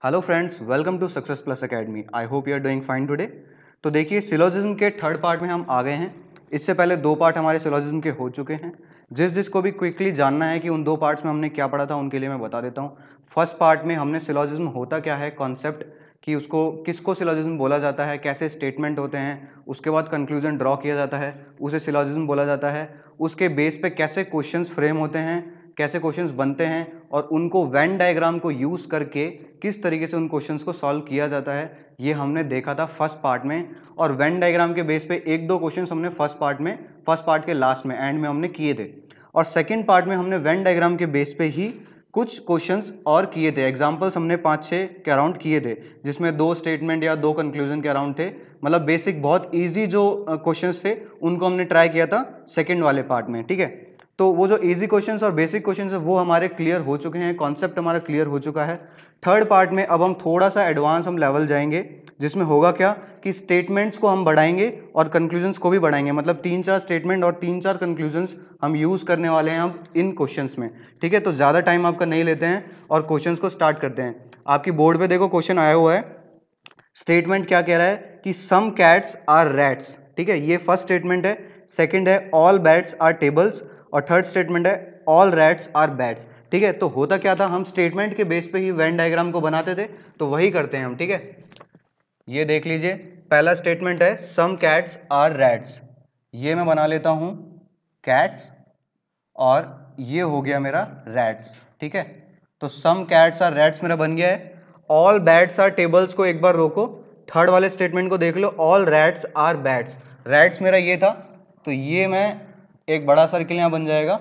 Hello friends, welcome to success plus academy. I hope you are doing fine today. तो देखिए, syllogism के third part में हम आ गए हैं। इससे पहले दो पार्ट हमारे सिलोजिज्म के हो चुके हैं। जिसको भी क्विकली जानना है कि उन दो पार्ट्स में हमने क्या पढ़ा था, उनके लिए मैं बता देता हूँ। फर्स्ट पार्ट में हमने सिलोजिज्म होता क्या है, कॉन्सेप्ट कि उसको किसको सिलोजिज्म बोला जाता है, कैसे स्टेटमेंट होते हैं, उसके बाद कंक्लूजन ड्रॉ किया जाता है, उसे सिलोजिज्म बोला जाता है। उसके बेस पे कैसे क्वेश्चंस फ्रेम होते हैं, कैसे क्वेश्चंस बनते हैं, और उनको वेन डायग्राम को यूज़ करके किस तरीके से उन क्वेश्चंस को सॉल्व किया जाता है, ये हमने देखा था फर्स्ट पार्ट में। और वेन डायग्राम के बेस पे एक दो क्वेश्चंस हमने फर्स्ट पार्ट के लास्ट में एंड में हमने किए थे। और सेकंड पार्ट में हमने वेन डायग्राम के बेस पे ही कुछ क्वेश्चंस और किए थे। एग्जांपल्स हमने 5-6 के अराउंड किए थे, जिसमें 2 स्टेटमेंट या 2 कंक्लूजन के अराउंड थे। मतलब बेसिक बहुत इजी जो क्वेश्चंस थे उनको हमने ट्राई किया था सेकंड वाले पार्ट में। ठीक है, तो वो जो इजी क्वेश्चंस और बेसिक क्वेश्चंस है वो हमारे क्लियर हो चुके हैं, कॉन्सेप्ट हमारा क्लियर हो चुका है। थर्ड पार्ट में अब हम थोड़ा सा एडवांस लेवल जाएंगे, जिसमें होगा क्या कि स्टेटमेंट्स को हम बढ़ाएंगे और कंक्लूजन्स को भी बढ़ाएंगे। मतलब 3-4 स्टेटमेंट और 3-4 कंक्लूजन्स हम यूज करने वाले हैं हम इन क्वेश्चंस में। ठीक है, तो ज्यादा टाइम आपका नहीं लेते हैं और क्वेश्चंस को स्टार्ट करते हैं। आपकी बोर्ड पे देखो क्वेश्चन आया हुआ है। स्टेटमेंट क्या कह रहा है कि सम कैट्स आर रैट्स। ठीक है, ये फर्स्ट स्टेटमेंट है। सेकंड है ऑल बैट्स आर टेबल्स, और थर्ड स्टेटमेंट है ऑल रैट्स आर बैट्स। ठीक है, तो होता क्या था, हम स्टेटमेंट के बेस पे ही वेन डायग्राम को बनाते थे, तो वही करते हैं हम। ठीक है, ये देख लीजिए, पहला स्टेटमेंट है सम कैट्स आर रैट्स। ये मैं बना लेता हूं कैट्स, और ये हो गया मेरा रैट्स। ठीक है, तो सम कैट्स आर रैट्स मेरा बन गया है। ऑल बैट्स आर टेबल्स को एक बार रोको, थर्ड वाले स्टेटमेंट को देख लो, all rats are bats. Rats मेरा ये था, तो ये मैं एक बड़ा सर्किल यहां बन जाएगा।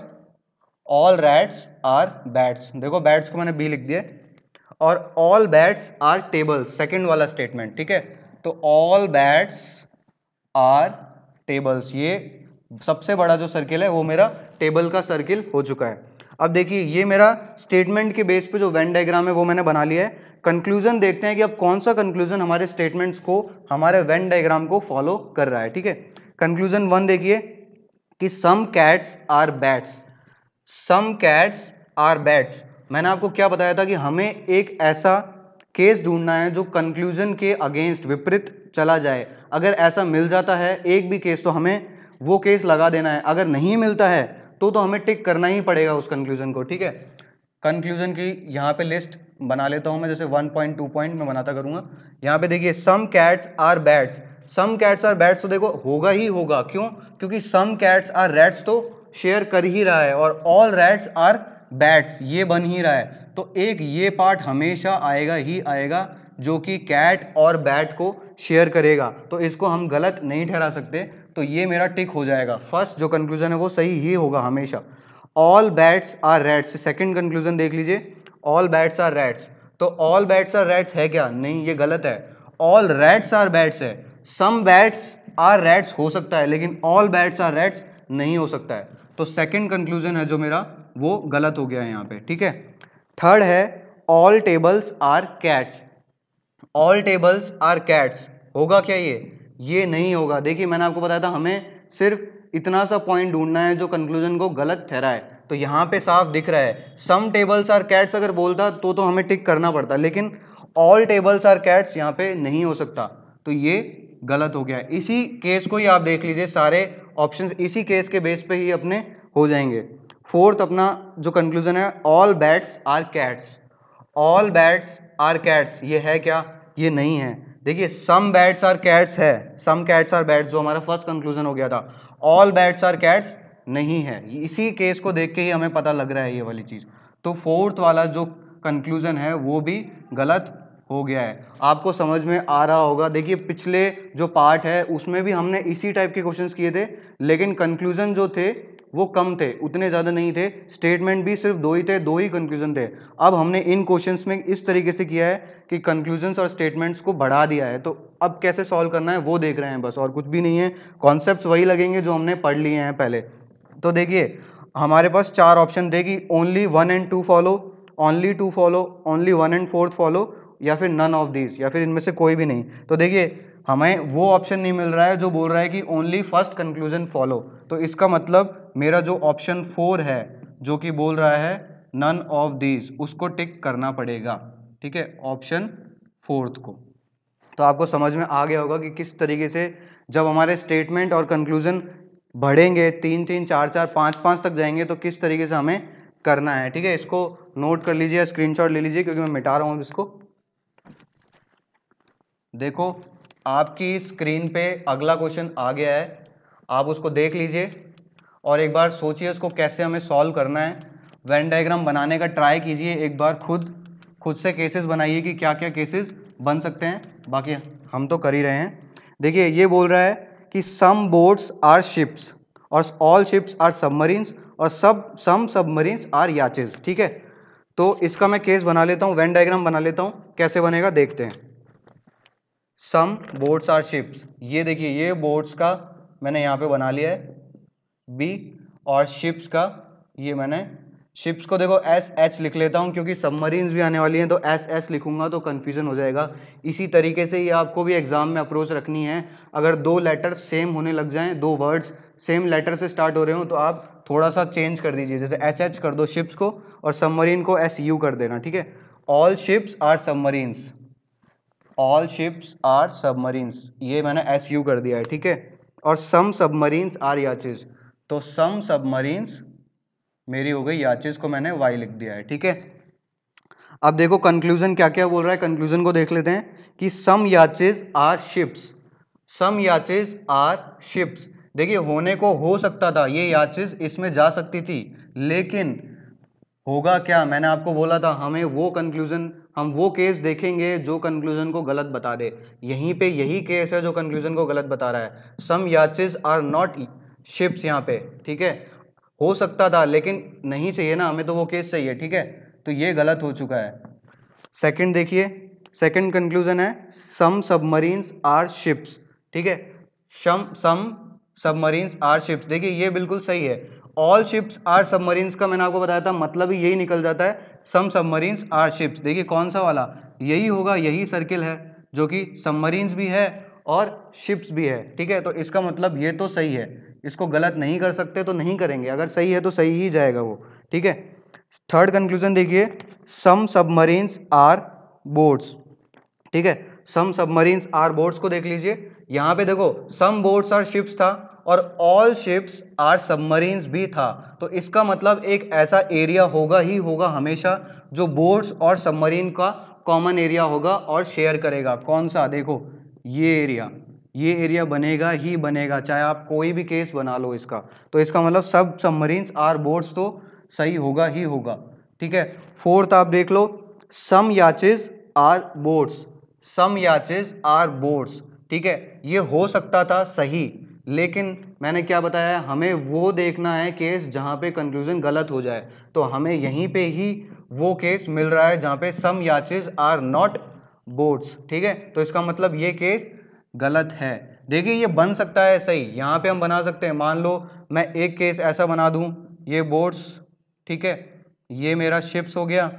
ऑल रैट्स आर बैट्स, देखो बैट्स को मैंने बी लिख दिया। और all bats are tables, second वाला स्टेटमेंट। ठीक है, तो ऑल बैट्स आर टेबल्स, ये सबसे बड़ा जो सर्किल है वो मेरा टेबल का सर्किल हो चुका है। अब देखिए, ये मेरा स्टेटमेंट के बेस पे जो वेन डायग्राम है वो मैंने बना लिया है। कंक्लूजन देखते हैं कि अब कौन सा कंक्लूजन हमारे स्टेटमेंट्स को, हमारे वेन डायग्राम को फॉलो कर रहा है। ठीक है, कंक्लूजन 1 देखिए कि some cats are bats. Some cats are bats, मैंने आपको क्या बताया था कि हमें एक ऐसा केस ढूंढना है जो कंक्लूजन के अगेंस्ट, विपरीत चला जाए। अगर ऐसा मिल जाता है एक भी केस, तो हमें वो केस लगा देना है। अगर नहीं मिलता है तो हमें टिक करना ही पड़ेगा उस कंक्लूजन को। ठीक है, कंक्लूजन की यहाँ पे लिस्ट बना लेता हूं मैं, जैसे 1 पॉइंट 2 पॉइंट में बनाता करूंगा। यहाँ पे देखिए some cats are bats, some cats are bats तो देखो होगा ही होगा। क्यों? क्योंकि सम कैट्स आर रैट्स तो शेयर कर ही रहा है, और ऑल रैट्स आर बैट्स ये बन ही रहा है। तो एक ये पार्ट हमेशा आएगा ही आएगा जो कि कैट और बैट को शेयर करेगा, तो इसको हम गलत नहीं ठहरा सकते। तो ये मेरा टिक हो जाएगा। फर्स्ट जो कंक्लूजन है वो सही ही होगा हमेशा। All bats are rats, second conclusion देख लीजिए, ऑल बैट्स आर रैट्स। तो ऑल बैट्स आर रैट्स है क्या? नहीं, ये गलत है। ऑल रैट्स आर बैट्स है। सम बैट्स आर रैट्स हो सकता है, लेकिन ऑल बैट्स आर रैट्स नहीं हो सकता है। तो सेकंड कंक्लूजन है जो मेरा, वो गलत हो गया है यहाँ पे। ठीक है, थर्ड है all tables are cats. All tables are cats होगा क्या? ये नहीं होगा। देखिए, मैंने आपको बताया था हमें सिर्फ इतना सा पॉइंट ढूंढना है जो कंक्लूजन को गलत ठहराए। तो यहाँ पे साफ दिख रहा है सम टेबल्स आर कैट्स अगर बोलता तो हमें टिक करना पड़ता, लेकिन ऑल टेबल्स आर कैट्स यहाँ पे नहीं हो सकता, तो ये गलत हो गया। इसी केस को ही आप देख लीजिए, सारे ऑप्शंस इसी केस के बेस पे ही अपने हो जाएंगे। फोर्थ अपना जो कंक्लूजन है, all bats are cats. All bats are cats, ये है क्या? ये नहीं है। देखिए, सम बैट्स आर कैट्स है, सम कैट्स आर बैट्स जो हमारा फर्स्ट कंक्लूजन हो गया था। ऑल बैट्स आर कैट्स नहीं है। इसी केस को देख के ही हमें पता लग रहा है ये वाली चीज। तो फोर्थ वाला जो कंक्लूजन है वो भी गलत हो गया है। आपको समझ में आ रहा होगा। देखिए, पिछले जो पार्ट है उसमें भी हमने इसी टाइप के क्वेश्चंस किए थे, लेकिन कंक्लूजन जो थे वो कम थे, उतने ज़्यादा नहीं थे। स्टेटमेंट भी सिर्फ 2 ही थे, 2 ही कंक्लूजन थे। अब हमने इन क्वेश्चंस में इस तरीके से किया है कि कंक्लूजन्स और स्टेटमेंट्स को बढ़ा दिया है। तो अब कैसे सॉल्व करना है वो देख रहे हैं बस, और कुछ भी नहीं है। कॉन्सेप्ट्स वही लगेंगे जो हमने पढ़ लिए हैं पहले। तो देखिए, हमारे पास 4 ऑप्शन थे कि only 1 and 2 follow, only 2 follow, only 1 and 4 follow, या फिर नन ऑफ दीज, या फिर इनमें से कोई भी नहीं। तो देखिए, हमें वो ऑप्शन नहीं मिल रहा है जो बोल रहा है कि ओनली फर्स्ट कंक्लूजन फॉलो। तो इसका मतलब मेरा जो ऑप्शन 4 है जो कि बोल रहा है नन ऑफ दीज, उसको टिक करना पड़ेगा। ठीक है, ऑप्शन फोर्थ को। तो आपको समझ में आ गया होगा कि किस तरीके से जब हमारे स्टेटमेंट और कंक्लूजन बढ़ेंगे, 3 3 4 4 5 5 तक जाएंगे, तो किस तरीके से हमें करना है। ठीक है, इसको नोट कर लीजिए, स्क्रीनशॉट ले लीजिए, क्योंकि मैं मिटा रहा हूं इसको। देखो आपकी स्क्रीन पे अगला क्वेश्चन आ गया है, आप उसको देख लीजिए और एक बार सोचिए उसको कैसे हमें सॉल्व करना है। वेन डायग्राम बनाने का ट्राई कीजिए एक बार, खुद से केसेस बनाइए कि क्या क्या केसेस बन सकते हैं, बाकी हम तो कर ही रहे हैं। देखिए ये बोल रहा है कि सम बोट्स आर शिप्स और ऑल शिप्स आर सबमरीन्स और सम सबमरीन्स आर याचेस। ठीक है, तो इसका मैं केस बना लेता हूँ, वेन डायग्राम बना लेता हूँ, कैसे बनेगा देखते हैं। सम बोट्स आर शिप्स, ये देखिए ये बोट्स का मैंने यहाँ पे बना लिया है बी, और शिप्स का ये मैंने, शिप्स को देखो एस एच लिख लेता हूँ क्योंकि सबमरीन्स भी आने वाली हैं, तो एस एस लिखूंगा तो कन्फ्यूजन हो जाएगा। इसी तरीके से ये आपको भी एग्जाम में अप्रोच रखनी है। अगर दो लेटर सेम होने लग जाएं, दो वर्ड्स सेम लेटर से स्टार्ट हो रहे हो, तो आप थोड़ा सा चेंज कर दीजिए, जैसे एस एच कर दो शिप्स को और सबमरीन को एस यू कर देना। ठीक है, all ships are submarines, all ships are submarines, ये मैंने एस यू कर दिया है। ठीक है, और सम सबमरीन्स आर याचेस, तो सम सबमरीन्स मेरी हो गई, याचेस को मैंने वाई लिख दिया है। ठीक है, अब देखो कंक्लूजन क्या क्या बोल रहा है, कंक्लूजन को देख लेते हैं कि सम याचेस आर शिप्स, सम याचेस आर शिप्स। देखिए होने को हो सकता था ये याचेस इसमें जा सकती थी, लेकिन होगा क्या, मैंने आपको बोला था हमें वो कंक्लूजन, हम वो केस देखेंगे जो कंक्लूजन को गलत बता दे। यहीं पे यही केस है जो कंक्लूजन को गलत बता रहा है। सम याचेस आर नॉट शिप्स यहाँ पे। ठीक है, हो सकता था लेकिन नहीं चाहिए ना, हमें तो वो केस चाहिए। ठीक है, तो ये गलत हो चुका है। सेकंड देखिए, सेकंड कंक्लूजन है सम सबमरीन्स आर शिप्स। ठीक है, सम सबमरीन्स आर शिप्स, देखिए ये बिल्कुल सही है। ऑल शिप्स आर सबमरीन्स का मैंने आपको बताया था मतलब ही यही निकल जाता है, सम सबमरीन्स आर शिप्स। देखिए कौन सा वाला, यही होगा, यही सर्किल है जो कि सबमरीन्स भी है और शिप्स भी है। ठीक है, तो इसका मतलब ये तो सही है, इसको गलत नहीं कर सकते तो नहीं करेंगे, अगर सही है तो सही ही जाएगा वो। ठीक है, थर्ड कंक्लूजन देखिए, सम सबमरीन्स आर बोट्स। ठीक है, सम सबमरीन्स आर बोट्स को देख लीजिए, यहां पे देखो सम बोट्स आर शिप्स था और ऑल शिप्स आर सबमरीन्स भी था, तो इसका मतलब एक ऐसा एरिया होगा ही होगा हमेशा जो बोट्स और सबमरीन का कॉमन एरिया होगा और शेयर करेगा। कौन सा, देखो ये एरिया बनेगा ही बनेगा, चाहे आप कोई भी केस बना लो इसका। तो इसका मतलब सब सबमरीन्स आर बोट्स तो सही होगा ही होगा। ठीक है, फोर्थ आप देख लो, सम याचेस आर बोट्स, सम याचेस आर बोट्स। ठीक है, ये हो सकता था सही, लेकिन मैंने क्या बताया, हमें वो देखना है केस जहां पे कंक्लूजन गलत हो जाए, तो हमें यहीं पे ही वो केस मिल रहा है जहां पे सम याचेस आर नॉट बोट्स। ठीक है, तो इसका मतलब ये केस गलत है। देखिए ये बन सकता है सही, यहाँ पे हम बना सकते हैं, मान लो मैं एक केस ऐसा बना दूं, ये बोट्स, ठीक है, ये मेरा शिप्स हो गया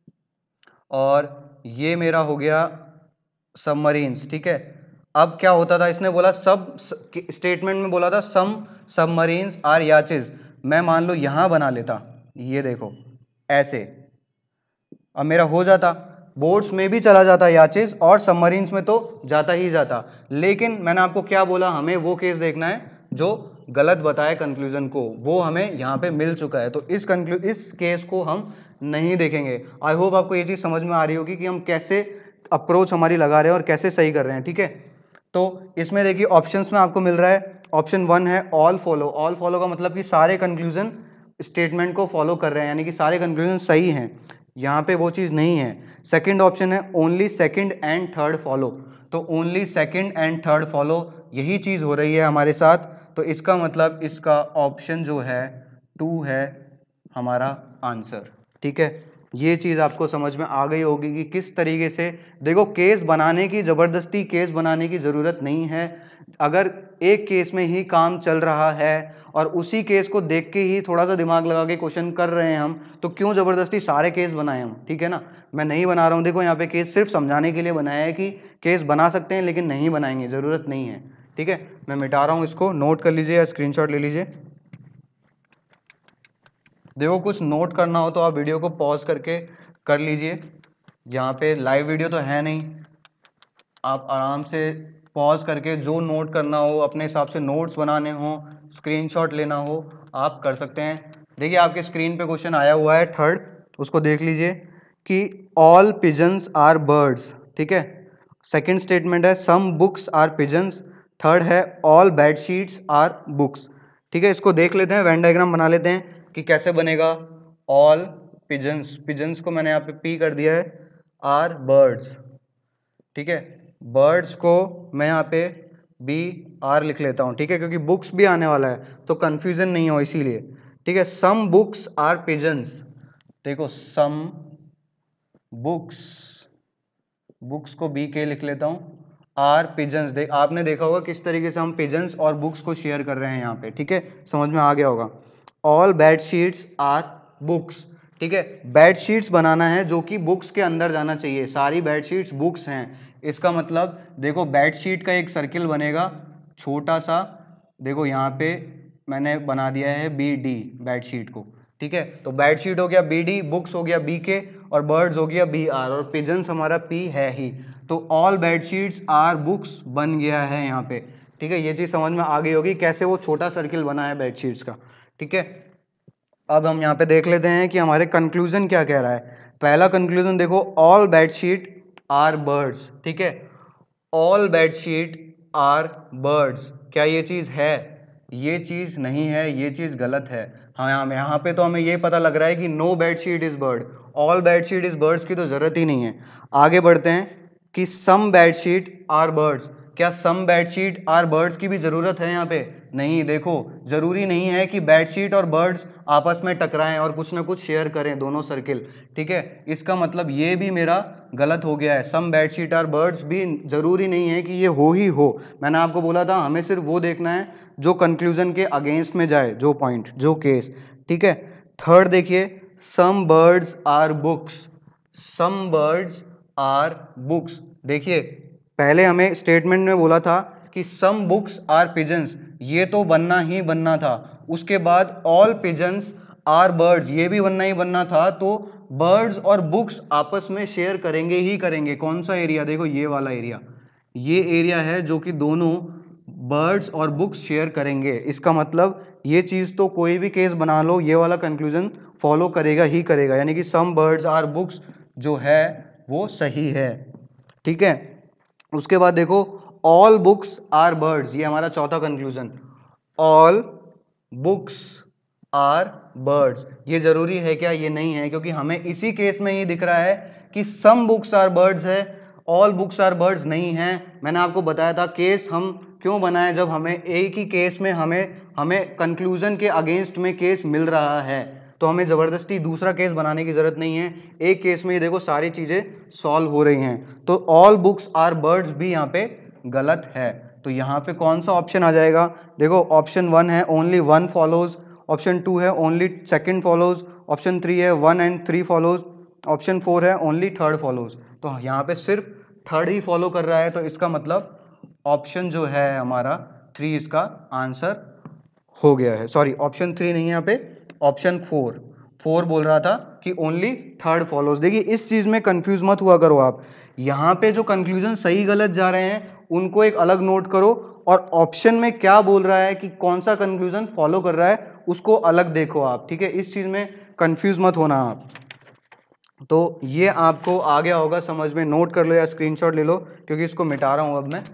और ये मेरा हो गया सबमरीन्स। ठीक है, अब क्या होता था, इसने बोला सब स्टेटमेंट में बोला था सम सबमरीन्स आर याचेस, मैं मान लो यहां बना लेता, ये देखो ऐसे, अब मेरा हो जाता, बोट्स में भी चला जाता याचेस और सबमरीन्स में तो जाता ही जाता। लेकिन मैंने आपको क्या बोला, हमें वो केस देखना है जो गलत बताए कंक्लूजन को, वो हमें यहाँ पे मिल चुका है, तो इस केस को हम नहीं देखेंगे। आई होप आपको ये चीज़ समझ में आ रही होगी कि हम कैसे अप्रोच हमारी लगा रहे हैं और कैसे सही कर रहे हैं। ठीक है, तो इसमें देखिए ऑप्शंस में आपको मिल रहा है, ऑप्शन 1 है ऑल फॉलो। ऑल फॉलो का मतलब कि सारे कंक्लूजन स्टेटमेंट को फॉलो कर रहे हैं, यानी कि सारे कंक्लूजन सही हैं, यहाँ पे वो चीज़ नहीं है। सेकंड ऑप्शन है only second and third follow, तो only second and third follow यही चीज़ हो रही है हमारे साथ, तो इसका मतलब इसका ऑप्शन जो है 2 है हमारा आंसर। ठीक है, ये चीज़ आपको समझ में आ गई होगी कि किस तरीके से, देखो केस बनाने की, ज़बरदस्ती केस बनाने की ज़रूरत नहीं है। अगर एक केस में ही काम चल रहा है और उसी केस को देख के ही थोड़ा सा दिमाग लगा के क्वेश्चन कर रहे हैं हम, तो क्यों ज़बरदस्ती सारे केस बनाए हम। ठीक है ना, मैं नहीं बना रहा हूँ, देखो यहाँ पे केस सिर्फ समझाने के लिए बनाया है कि केस बना सकते हैं लेकिन नहीं बनाएंगे, ज़रूरत नहीं है। ठीक है, मैं मिटा रहा हूँ इसको, नोट कर लीजिए या स्क्रीनशॉट ले लीजिए। देखो कुछ नोट करना हो तो आप वीडियो को पॉज करके कर लीजिए, यहाँ पे लाइव वीडियो तो है नहीं, आप आराम से पॉज करके जो नोट करना हो, अपने हिसाब से नोट्स बनाने हो, स्क्रीनशॉट लेना हो, आप कर सकते हैं। देखिए आपके स्क्रीन पे क्वेश्चन आया हुआ है थर्ड, उसको देख लीजिए कि ऑल पिजन्स आर बर्ड्स, ठीक है। सेकंड स्टेटमेंट है some books are pigeons, third है all bed sheets are books, ठीक है। इसको देख लेते हैं, वेन डायग्राम बना लेते हैं कि कैसे बनेगा। ऑल पिजन्स, पिजन्स को मैंने यहाँ पे पी कर दिया है, आर बर्ड्स, ठीक है। बर्ड्स को मैं यहाँ पे बी आर लिख लेता हूँ, ठीक है, क्योंकि बुक्स भी आने वाला है तो कंफ्यूजन नहीं हो इसीलिए, ठीक है। सम बुक्स आर पिजन्स, देखो सम बुक्स, बुक्स को बी के लिख लेता हूँ, आर पिजन्स, देख आपने देखा होगा किस तरीके से हम पिजन्स और बुक्स को शेयर कर रहे हैं यहाँ पे, ठीक है, समझ में आ गया होगा। All bed sheets are books, ठीक है, बेड शीट्स बनाना है जो कि बुक्स के अंदर जाना चाहिए, सारी बेड शीट्स बुक्स हैं, इसका मतलब देखो बेड शीट का एक सर्किल बनेगा छोटा सा, देखो यहाँ पे मैंने बना दिया है बी डी बेड शीट को, ठीक है। तो बेड शीट हो गया बी डी, बुक्स हो गया बी के, और बर्ड्स हो गया बी आर, और पिजन्स हमारा पी है ही, तो all bed sheets are books बन गया है यहाँ पे, ठीक है। ये चीज़ समझ में आ गई होगी कैसे वो छोटा सर्किल बना है बेड शीट्स का, ठीक है। अब हम यहाँ पे देख लेते हैं कि हमारे कंक्लूजन क्या कह रहा है। पहला कंक्लूजन देखो, all bed sheet are birds, ठीक है, all bed sheet are birds, क्या ये चीज़ है? ये चीज़ नहीं है, ये चीज़ गलत है। हाँ यहाँ पे तो हमें ये पता लग रहा है कि no bed sheet is bird, all bed sheet is birds की तो ज़रूरत ही नहीं है। आगे बढ़ते हैं कि some bed sheet are birds, क्या some bed sheet are birds की भी ज़रूरत है यहाँ पे? नहीं, देखो ज़रूरी नहीं है कि बेड शीट और बर्ड्स आपस में टकराएं और कुछ ना कुछ शेयर करें दोनों सर्किल, ठीक है। इसका मतलब ये भी मेरा गलत हो गया है, some bed sheet are birds भी ज़रूरी नहीं है कि ये हो ही हो। मैंने आपको बोला था हमें सिर्फ वो देखना है जो कंक्लूजन के अगेंस्ट में जाए, जो पॉइंट, जो केस, ठीक है। थर्ड देखिए, some birds are books, some birds are books, देखिए पहले हमें स्टेटमेंट में बोला था कि सम बुक्स आर पिजन्स, ये तो बनना ही बनना था, उसके बाद ऑल पिजन्स आर बर्ड्स, ये भी बनना ही बनना था, तो बर्ड्स और बुक्स आपस में शेयर करेंगे ही करेंगे। कौन सा एरिया? देखो ये वाला एरिया, ये एरिया है जो कि दोनों बर्ड्स और बुक्स शेयर करेंगे, इसका मतलब ये चीज़ तो कोई भी केस बना लो ये वाला कंक्लूजन फॉलो करेगा ही करेगा, यानी कि सम बर्ड्स आर बुक्स जो है वो सही है, ठीक है। उसके बाद देखो ऑल बुक्स आर बर्ड्स, ये हमारा चौथा conclusion, all books are birds, ये जरूरी है क्या? ये नहीं है, क्योंकि हमें इसी केस में ये दिख रहा है कि सम बुक्स आर बर्ड्स है, ऑल बुक्स आर बर्ड्स नहीं है। मैंने आपको बताया था केस हम क्यों बनाए, जब हमें एक ही केस में हमें कंक्लूजन के अगेंस्ट में केस मिल रहा है, तो हमें ज़बरदस्ती दूसरा केस बनाने की ज़रूरत नहीं है, एक केस में ये देखो सारी चीज़ें सॉल्व हो रही हैं। तो ऑल बुक्स आर बर्ड्स भी यहाँ पे गलत है, तो यहाँ पे कौन सा ऑप्शन आ जाएगा? देखो ऑप्शन 1 है ओनली 1 फॉलोज, ऑप्शन 2 है ओनली 2nd फॉलोज, ऑप्शन 3 है 1 and 3 फॉलोज, ऑप्शन 4 है ओनली 3rd फॉलोज। तो यहाँ पे सिर्फ 3rd ही फॉलो कर रहा है, तो इसका मतलब ऑप्शन जो है हमारा 3 इसका आंसर हो गया है। सॉरी, ऑप्शन 3 नहीं है यहाँ पे, ऑप्शन 4 बोल रहा था कि ओनली 3rd फॉलोज। देखिए इस चीज़ में कंफ्यूज मत हुआ करो आप, यहाँ पे जो कंक्लूजन सही गलत जा रहे हैं उनको एक अलग नोट करो, और ऑप्शन में क्या बोल रहा है कि कौन सा कंक्लूजन फॉलो कर रहा है उसको अलग देखो आप, ठीक है। इस चीज़ में कंफ्यूज मत होना आप। तो ये आपको आ गया होगा समझ में, नोट कर लो या स्क्रीनशॉट ले लो, क्योंकि इसको मिटा रहा हूँ अब मैं।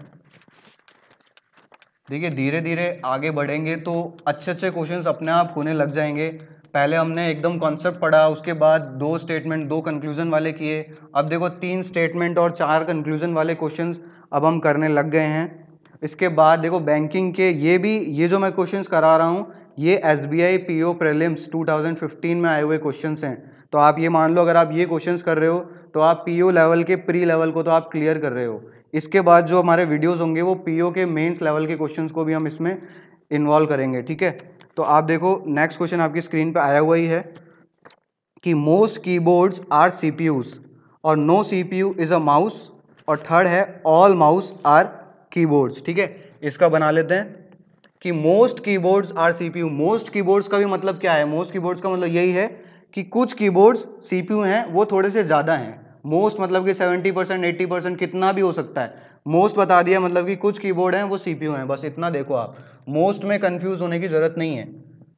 देखिए धीरे धीरे आगे बढ़ेंगे तो अच्छे अच्छे क्वेश्चंस अपने आप होने लग जाएंगे। पहले हमने एकदम कॉन्सेप्ट पढ़ा, उसके बाद 2 स्टेटमेंट 2 कंक्लूजन वाले किए, अब देखो 3 स्टेटमेंट और 4 कंक्लूजन वाले क्वेश्चंस अब हम करने लग गए हैं। इसके बाद देखो बैंकिंग के ये जो मैं क्वेश्चंस करा रहा हूँ ये SBI PO प्रीलिम्स 2015 में आए हुए क्वेश्चंस हैं। तो आप ये मान लो अगर आप ये क्वेश्चंस कर रहे हो तो आप PO लेवल के प्री लेवल को तो आप क्लियर कर रहे हो। इसके बाद जो हमारे वीडियोस होंगे वो PO के मेंस लेवल के क्वेश्चंस को भी हम इसमें इन्वॉल्व करेंगे, ठीक है। तो आप देखो नेक्स्ट क्वेश्चन आपकी स्क्रीन पे आया हुआ ही है कि मोस्ट कीबोर्ड्स आर CPUs और no CPU is a mouse, और थर्ड है ऑल माउस आर कीबोर्ड्स, ठीक है। इसका बना लेते हैं कि most keyboards are CPU। Most keyboards का भी मतलब क्या है? मोस्ट कीबोर्ड्स का मतलब यही है कि कुछ कीबोर्ड्स CPU हैं वो थोड़े से ज़्यादा हैं, मोस्ट मतलब कि 70%, 80%, कितना भी हो सकता है। मोस्ट बता दिया मतलब कि कुछ कीबोर्ड हैं वो सीपीयू हैं, बस इतना देखो आप, मोस्ट में कंफ्यूज होने की जरूरत नहीं है।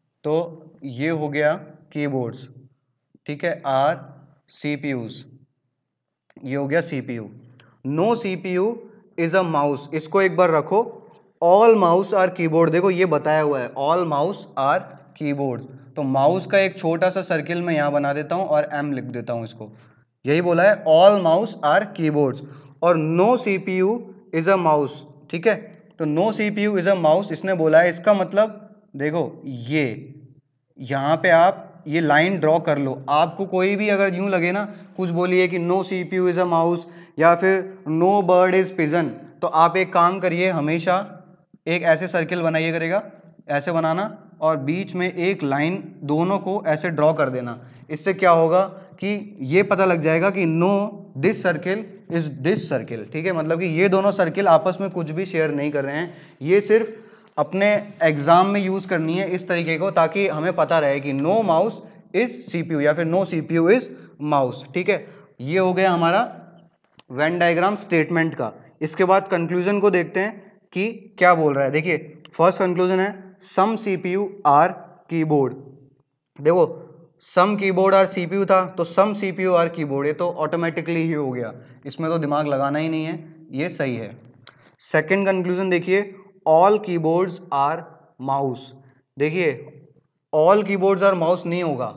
तो ये हो गया कीबोर्ड्स, ठीक है, आर सीपीयूज, ये हो गया CPU. No CPU is a mouse, इसको एक बार रखो। ऑल माउस आर कीबोर्ड, देखो ये बताया हुआ है ऑल माउस आर कीबोर्ड, तो माउस का एक छोटा सा सर्किल मैं यहां बना देता हूं और एम लिख देता हूं इसको, यही बोला है ऑल माउस आर कीबोर्ड्स। और no CPU is a mouse, ठीक है, तो no CPU is a mouse इसने बोला है, इसका मतलब देखो ये यहाँ पे आप ये लाइन ड्रॉ कर लो। आपको कोई भी अगर यूं लगे ना, कुछ बोलिए कि no CPU is a mouse या फिर नो बर्ड इज पिजन, तो आप एक काम करिए, हमेशा एक ऐसे सर्किल बनाइए करेगा, ऐसे बनाना, और बीच में एक लाइन दोनों को ऐसे ड्रॉ कर देना। इससे क्या होगा कि ये पता लग जाएगा कि no this circle is this circle, ठीक है, मतलब कि ये दोनों सर्किल आपस में कुछ भी शेयर नहीं कर रहे हैं, ये सिर्फ अपने एग्जाम में यूज करनी है इस तरीके को, ताकि हमें पता रहे कि नो माउस इज सीपीयू या फिर नो सीपीयू इज माउस, ठीक है। ये हो गया हमारा वेन डायग्राम स्टेटमेंट का। इसके बाद कंक्लूजन को देखते हैं कि क्या बोल रहा है। देखिए फर्स्ट कंक्लूजन है सम सीपीयू आर कीबोर्ड, देखो सम कीबोर्ड आर सीपीयू था, तो सम सीपीयू आर कीबोर्ड, ये तो ऑटोमेटिकली ही हो गया, इसमें तो दिमाग लगाना ही नहीं है, ये सही है। सेकंड कंक्लूजन देखिए ऑल कीबोर्ड्स आर माउस, देखिए ऑल कीबोर्ड्स आर माउस नहीं होगा,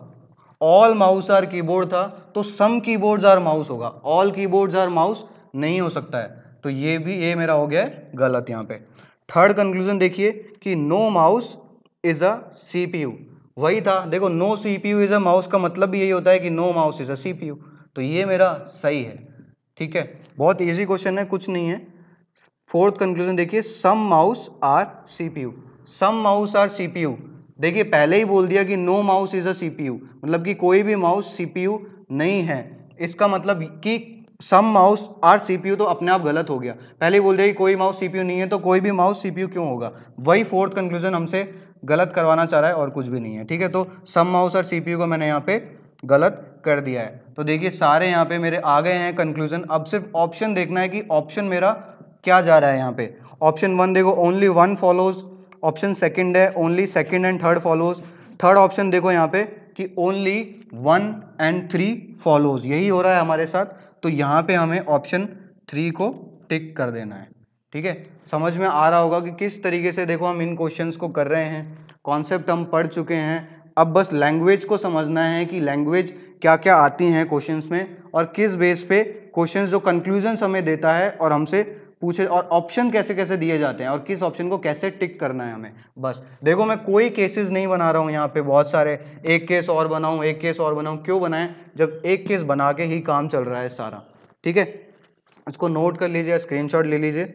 ऑल माउस आर कीबोर्ड था तो सम कीबोर्ड्स आर माउस होगा, ऑल कीबोर्ड्स आर माउस नहीं हो सकता है, तो ये भी ये मेरा हो गया है गलत यहाँ पे। थर्ड कंक्लूजन देखिए कि no mouse is a CPU, वही था, देखो no CPU is a mouse का मतलब भी यही होता है कि no mouse is a CPU, तो ये मेरा सही है, ठीक है, बहुत इजी क्वेश्चन है, कुछ नहीं है। फोर्थ कंक्लूजन देखिए some mouse are CPU, some mouse are CPU, देखिए पहले ही बोल दिया कि no mouse is a CPU, मतलब कि कोई भी माउस सीपीयू नहीं है, इसका मतलब कि सम माउस आर सीपीयू तो अपने आप गलत हो गया, पहले ही बोल दिया कि कोई माउस सीपीयू नहीं है, तो कोई भी माउस सीपीयू क्यों होगा, वही फोर्थ कंक्लूजन हमसे गलत करवाना चाह रहा है और कुछ भी नहीं है, ठीक है। तो सम माउस और सीपीयू को मैंने यहाँ पे गलत कर दिया है, तो देखिए सारे यहाँ पे मेरे आ गए हैं कंक्लूजन। अब सिर्फ ऑप्शन देखना है कि ऑप्शन मेरा क्या जा रहा है यहाँ पे। ऑप्शन वन देखो only one follows, option second है only second and third follows, third option देखो यहाँ पे कि ओनली 1 and 3 फॉलोज, यही हो रहा है हमारे साथ, तो यहाँ पे हमें ऑप्शन 3 को टिक कर देना है, ठीक है। समझ में आ रहा होगा कि किस तरीके से देखो हम इन क्वेश्चंस को कर रहे हैं, कॉन्सेप्ट हम पढ़ चुके हैं, अब बस लैंग्वेज को समझना है कि लैंग्वेज क्या क्या आती हैं क्वेश्चंस में, और किस बेस पे क्वेश्चंस जो कंक्लूजन्स हमें देता है और हमसे पूछे, और ऑप्शन कैसे कैसे दिए जाते हैं और किस ऑप्शन को कैसे टिक करना है हमें, बस देखो मैं कोई केसेस नहीं बना रहा हूँ यहाँ पे, बहुत सारे एक केस और बनाऊँ एक केस और बनाऊँ, क्यों बनाएं जब एक केस बना के ही काम चल रहा है सारा, ठीक है। इसको नोट कर लीजिए, स्क्रीनशॉट ले लीजिए,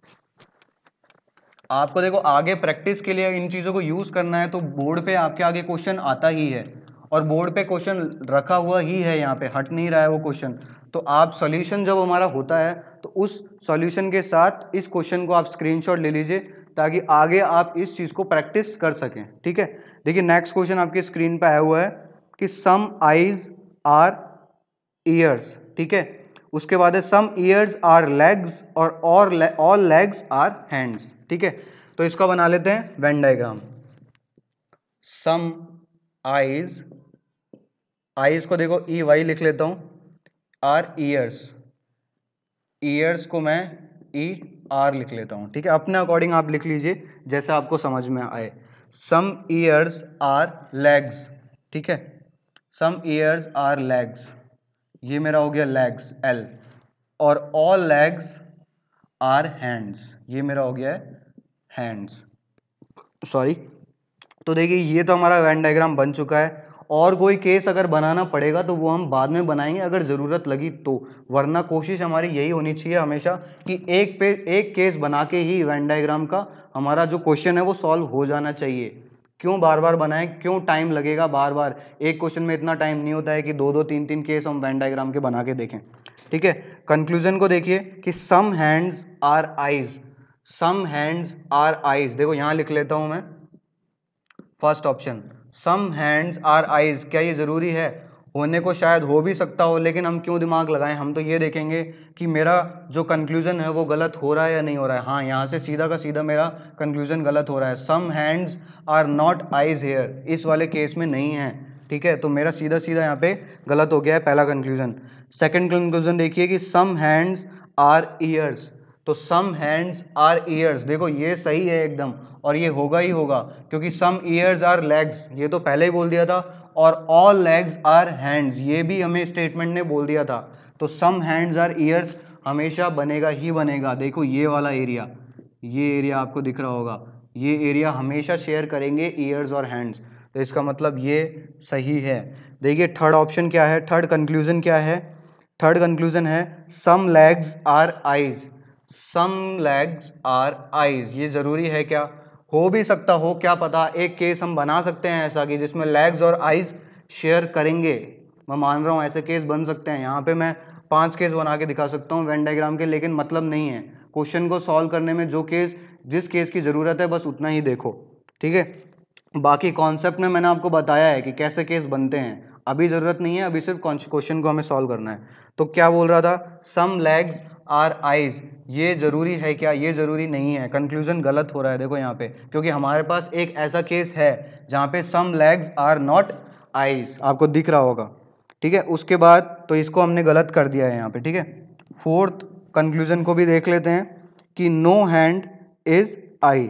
आपको देखो आगे प्रैक्टिस के लिए इन चीज़ों को यूज़ करना है, तो बोर्ड पे आपके आगे क्वेश्चन आता ही है, और बोर्ड पे क्वेश्चन रखा हुआ ही है, यहाँ पे हट नहीं रहा है वो क्वेश्चन, तो आप सॉल्यूशन जब हमारा होता है तो उस सॉल्यूशन के साथ इस क्वेश्चन को आप स्क्रीनशॉट ले लीजिए, ताकि आगे आप इस चीज़ को प्रैक्टिस कर सकें, ठीक है। देखिए नेक्स्ट क्वेश्चन आपकी स्क्रीन पर आया हुआ है कि सम आइज आर ईयर्स, ठीक है, उसके बाद है सम ईयर्स आर लेग्स और ऑल लेग्स आर हैंड्स, ठीक है। तो इसका बना लेते हैं Venn diagram. Some eyes, eyes को देखो ई वाई लिख लेता हूं, आर ईयर्स, ईयर्स को मैं ई आर लिख लेता हूं, ठीक है, अपने अकॉर्डिंग आप लिख लीजिए जैसे आपको समझ में आए। सम ईयर्स आर लेग्स, ठीक है, सम ईयर्स आर लेग्स, ये मेरा हो गया लेग्स एल, और ऑल लेग्स आर हैंड्स, ये मेरा हो गया है हैंड्स, सॉरी। तो देखिए ये तो हमारा वेन डायग्राम बन चुका है, और कोई केस अगर बनाना पड़ेगा तो वो हम बाद में बनाएंगे अगर ज़रूरत लगी तो, वरना कोशिश हमारी यही होनी चाहिए हमेशा कि एक केस बना के ही वेन डायग्राम का हमारा जो क्वेश्चन है वो सॉल्व हो जाना चाहिए। क्यों बार बार बनाएं, क्यों टाइम लगेगा, बार बार एक क्वेश्चन में इतना टाइम नहीं होता है कि दो दो तीन तीन केस हम वेन डायग्राम के बना के देखें, ठीक है। कंक्लूजन को देखिए कि some hands are eyes, some hands are eyes, देखो यहां लिख लेता हूं मैं first option, some hands are eyes, क्या ये जरूरी है, होने को शायद हो भी सकता हो, लेकिन हम क्यों दिमाग लगाएं, हम तो ये देखेंगे कि मेरा जो कंक्लूजन है वो गलत हो रहा है या नहीं हो रहा है। हाँ, यहाँ से सीधा का सीधा मेरा कंक्लूजन गलत हो रहा है। Some hands are not eyes here, इस वाले केस में नहीं है, ठीक है। तो मेरा सीधा सीधा यहाँ पे गलत हो गया है पहला कंक्लूजन। सेकंड कंक्लूजन देखिए कि सम हैंड्स आर ईयर्स, तो सम हैंड्स आर ईयर्स, देखो ये सही है एकदम, और ये होगा ही होगा, क्योंकि सम ईयर्स आर लेग्स, ये तो पहले ही बोल दिया था, और ऑल लेग्स आर हैंड्स, ये भी हमें स्टेटमेंट ने बोल दिया था। तो सम हैंड्स आर ईयर्स हमेशा बनेगा ही बनेगा। देखो ये वाला एरिया, ये एरिया आपको दिख रहा होगा, ये एरिया हमेशा शेयर करेंगे ईयर्स और हैंड्स, तो इसका मतलब ये सही है। देखिए थर्ड ऑप्शन क्या है, थर्ड कंक्लूजन क्या है, थर्ड कंक्लूजन है some legs are eyes, some legs are eyes, ये जरूरी है क्या, हो भी सकता हो, क्या पता, एक केस हम बना सकते हैं ऐसा कि जिसमें लेग्स और आइज शेयर करेंगे, मैं मान रहा हूँ ऐसे केस बन सकते हैं। यहाँ पे मैं 5 केस बना के दिखा सकता हूँ वेन डायग्राम के, लेकिन मतलब नहीं है, क्वेश्चन को सॉल्व करने में जो केस, जिस केस की ज़रूरत है बस उतना ही देखो, ठीक है। बाकी कॉन्सेप्ट में मैंने आपको बताया है कि कैसे केस बनते हैं, अभी ज़रूरत नहीं है, अभी सिर्फ क्वेश्चन को हमें सॉल्व करना है। तो क्या बोल रहा था, सम लेग्स आर आइज, ये जरूरी है क्या, ये जरूरी नहीं है, कंक्लूजन गलत हो रहा है देखो यहाँ पे, क्योंकि हमारे पास एक ऐसा केस है जहाँ पे some legs are not eyes, आपको दिख रहा होगा, ठीक है। उसके बाद तो इसको हमने गलत कर दिया है यहाँ पे, ठीक है। फोर्थ कंक्लूजन को भी देख लेते हैं कि no hand is eye,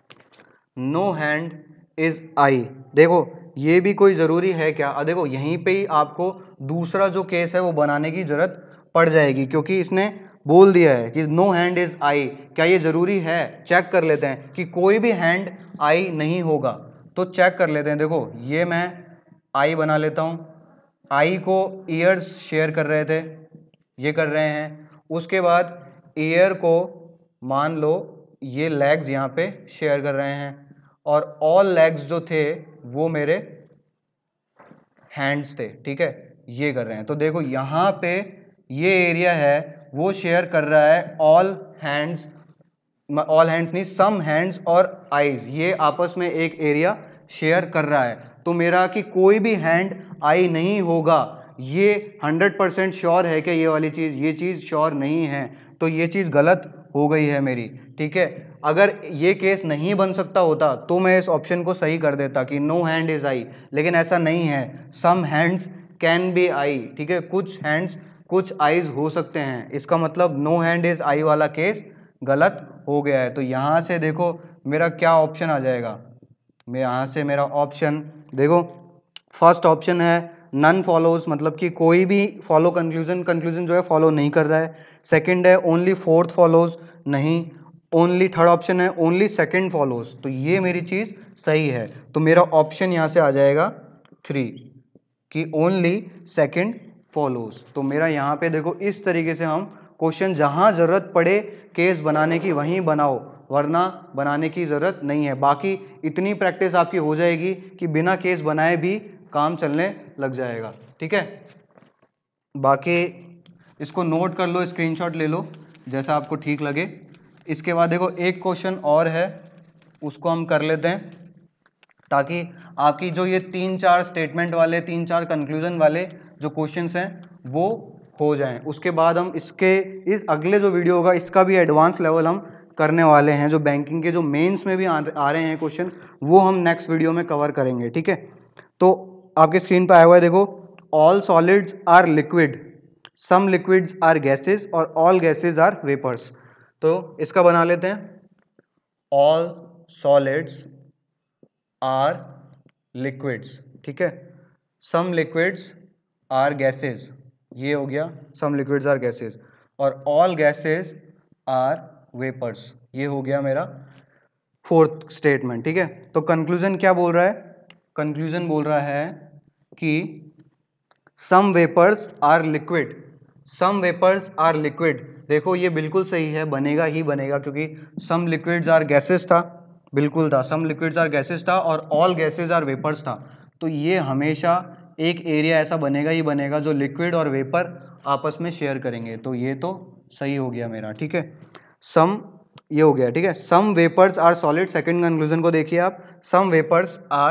no hand is eye, देखो ये भी कोई ज़रूरी है क्या, देखो यहीं पे ही आपको दूसरा जो केस है वो बनाने की ज़रूरत पड़ जाएगी, क्योंकि इसने बोल दिया है कि नो हैंड इज आई, क्या ये ज़रूरी है, चेक कर लेते हैं कि कोई भी हैंड आई नहीं होगा, तो चेक कर लेते हैं। देखो ये मैं आई बना लेता हूँ, आई को ईयर्स शेयर कर रहे थे, ये कर रहे हैं, उसके बाद ईयर को मान लो ये लेग्स यहाँ पे शेयर कर रहे हैं, और ऑल लेग्स जो थे वो मेरे हैंड्स थे, ठीक है, ये कर रहे हैं। तो देखो यहाँ पे ये एरिया है वो शेयर कर रहा है ऑल हैंड्स, ऑल हैंड्स नहीं, सम हैंड्स और आईज, ये आपस में एक एरिया शेयर कर रहा है। तो मेरा कि कोई भी हैंड आई नहीं होगा, ये 100% श्योर है कि ये वाली चीज़, ये चीज़ श्योर नहीं है, तो ये चीज़ गलत हो गई है मेरी, ठीक है। अगर ये केस नहीं बन सकता होता तो मैं इस ऑप्शन को सही कर देता कि नो हैंड इज आई, लेकिन ऐसा नहीं है, some hands can be eye, ठीक है, कुछ हैंड्स कुछ आईज हो सकते हैं, इसका मतलब नो हैंड इज आई वाला केस गलत हो गया है। तो यहाँ से देखो मेरा क्या ऑप्शन आ जाएगा, मैं यहाँ से मेरा ऑप्शन देखो, फर्स्ट ऑप्शन है नन फॉलोज, मतलब कि कोई भी फॉलो कंक्लूजन जो है फॉलो नहीं कर रहा है। सेकंड है ओनली फोर्थ फॉलोज, नहीं। ओनली थर्ड ऑप्शन है ओनली सेकंड फॉलोज, तो ये मेरी चीज़ सही है। तो मेरा ऑप्शन यहाँ से आ जाएगा 3 कि ओनली सेकंड फॉलोज। तो मेरा यहाँ पे देखो इस तरीके से हम क्वेश्चन जहाँ ज़रूरत पड़े केस बनाने की वहीं बनाओ, वरना बनाने की ज़रूरत नहीं है। बाकी इतनी प्रैक्टिस आपकी हो जाएगी कि बिना केस बनाए भी काम चलने लग जाएगा, ठीक है। बाकी इसको नोट कर लो, स्क्रीनशॉट ले लो, जैसा आपको ठीक लगे। इसके बाद देखो एक क्वेश्चन और है, उसको हम कर लेते हैं, ताकि आपकी जो ये 3-4 स्टेटमेंट वाले 3-4 कंक्लूजन वाले जो क्वेश्चंस हैं वो हो जाएं। उसके बाद हम इस अगले जो वीडियो होगा इसका भी एडवांस लेवल हम करने वाले हैं, जो बैंकिंग के जो मेंस में भी आ रहे हैं क्वेश्चन, वो हम नेक्स्ट वीडियो में कवर करेंगे, ठीक है। तो आपके स्क्रीन पर आया हुआ है, देखो all solids are liquid, some liquids are gases और ऑल गैसेस आर वेपर्स। तो इसका बना लेते हैं, ऑल सॉलिड्स आर लिक्विड्स, ठीक है, सम लिक्विड्स आर गैसेस, ये हो गया सम लिक्विड्स आर गैसेस, और ऑल गैसेस आर वेपर्स, ये हो गया मेरा फोर्थ स्टेटमेंट, ठीक है। तो कंक्लूजन क्या बोल रहा है, कंक्लूजन बोल रहा है कि some vapours are liquid, some vapours are liquid, देखो ये बिल्कुल सही है, बनेगा ही बनेगा, क्योंकि सम लिक्विड्स आर गैसेस था, बिल्कुल था, सम लिक्विड्स आर गैसेस था, और ऑल गैसेस आर वेपर्स था। तो ये हमेशा एक एरिया ऐसा बनेगा ही बनेगा जो लिक्विड और वेपर आपस में शेयर करेंगे, तो ये तो सही हो गया मेरा, ठीक है। सम ये हो गया, ठीक है। Some vapours are solid, second conclusion को देखिए आप, सम वेपर्स आर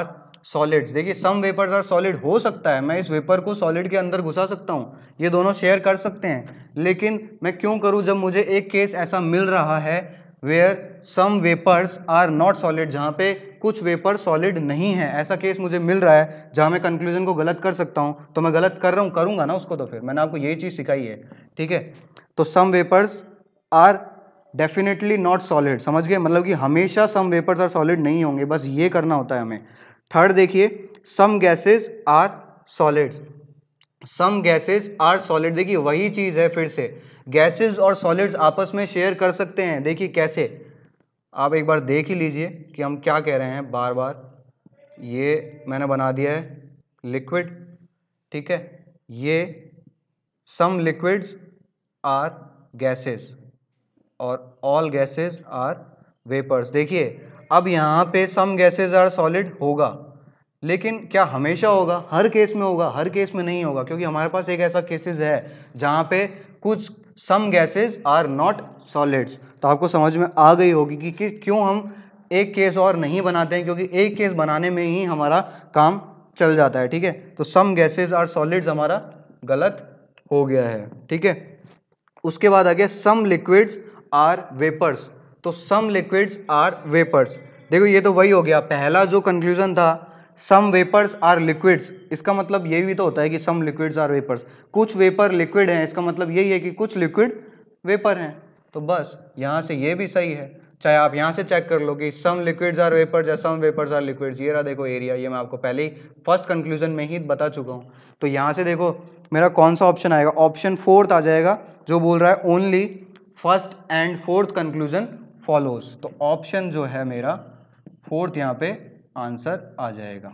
सॉलिड्स, देखिए सम वेपर्स आर सॉलिड हो सकता है, मैं इस वेपर को सॉलिड के अंदर घुसा सकता हूँ, ये दोनों शेयर कर सकते हैं, लेकिन मैं क्यों करूँ जब मुझे एक केस ऐसा मिल रहा है where some vapours are not solid, जहाँ पे कुछ वेपर सॉलिड नहीं है, ऐसा केस मुझे मिल रहा है जहाँ मैं कंक्लूजन को गलत कर सकता हूँ, तो मैं गलत कर रहा हूँ, करूँगा ना उसको, तो फिर मैंने आपको यही चीज़ सिखाई है, ठीक है। तो some vapours are definitely not solid, समझ गए, मतलब कि हमेशा सम वेपर्स आर सॉलिड नहीं होंगे, बस ये करना होता है हमें। थर्ड देखिए, some gases are solid, some gases are solid, देखिए वही चीज है, फिर से गैसेस और सॉलिड्स आपस में शेयर कर सकते हैं, देखिए कैसे, आप एक बार देख ही लीजिए कि हम क्या कह रहे हैं बार बार। ये मैंने बना दिया है लिक्विड, ठीक है, ये सम लिक्विड्स आर गैसेस और ऑल गैसेस आर वेपर्स। देखिए अब यहाँ पे सम गैसेस आर सॉलिड होगा, लेकिन क्या हमेशा होगा? हर केस में होगा? हर केस में नहीं होगा, क्योंकि हमारे पास एक ऐसा केसेस है जहाँ पे कुछ some gases are not solids. तो आपको समझ में आ गई होगी कि क्यों हम एक केस और नहीं बनाते हैं, क्योंकि एक केस बनाने में ही हमारा काम चल जाता है, ठीक है। तो सम गैसेस आर सॉलिड्स हमारा गलत हो गया है, ठीक है। उसके बाद आ गया सम लिक्विड्स आर वेपर्स, तो सम लिक्विड्स आर वेपर्स, देखो ये तो वही हो गया, पहला जो कंक्लूजन था सम वेपर्स आर लिक्विड्स, इसका मतलब ये भी तो होता है कि सम लिक्विड्स आर वेपर्स, कुछ वेपर लिक्विड हैं, इसका मतलब यही है कि कुछ लिक्विड वेपर हैं, तो बस यहाँ से ये भी सही है, चाहे आप यहाँ से चेक कर लो कि सम लिक्विड्स आर वेपर्स या सम वेपर्स आर लिक्विड्स, ये रहा देखो एरिया, ये मैं आपको पहले ही फर्स्ट कंक्लूजन में ही बता चुका हूँ। तो यहाँ से देखो मेरा कौन सा ऑप्शन आएगा, ऑप्शन फोर्थ आ जाएगा, जो बोल रहा है only first and fourth conclusion follows, तो ऑप्शन जो है मेरा फोर्थ यहाँ पे आंसर आ जाएगा,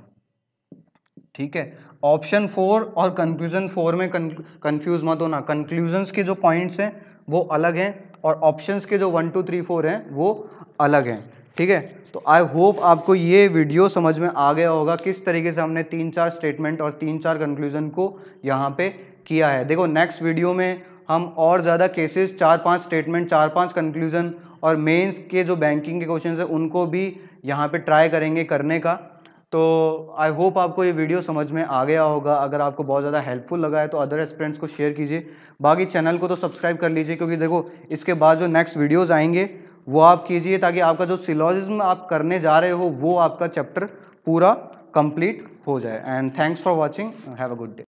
ठीक है। ऑप्शन 4 और कंक्लूजन 4 में कंफ्यूज मत होना, कंक्लूजन्स के जो पॉइंट्स हैं वो अलग हैं और ऑप्शंस के जो 1 2 3 4 हैं वो अलग हैं, ठीक है। तो आई होप आपको ये वीडियो समझ में आ गया होगा किस तरीके से हमने 3-4 स्टेटमेंट और 3-4 कंक्लूजन को यहाँ पे किया है। देखो नेक्स्ट वीडियो में हम और ज़्यादा केसेस, 4-5 स्टेटमेंट, 4-5 कंक्लूजन और मेंस के जो बैंकिंग के क्वेश्चंस हैं उनको भी यहाँ पे ट्राई करेंगे करने का। तो आई होप आपको ये वीडियो समझ में आ गया होगा, अगर आपको बहुत ज़्यादा हेल्पफुल लगा है तो अदर एस्पिरेंट्स को शेयर कीजिए, बाकी चैनल को तो सब्सक्राइब कर लीजिए, क्योंकि देखो इसके बाद जो नेक्स्ट वीडियोस आएंगे वो आप कीजिए, ताकि आपका जो सिलॉजिज्म आप करने जा रहे हो वो आपका चैप्टर पूरा कंप्लीट हो जाए। And thanks for watching, have a good day.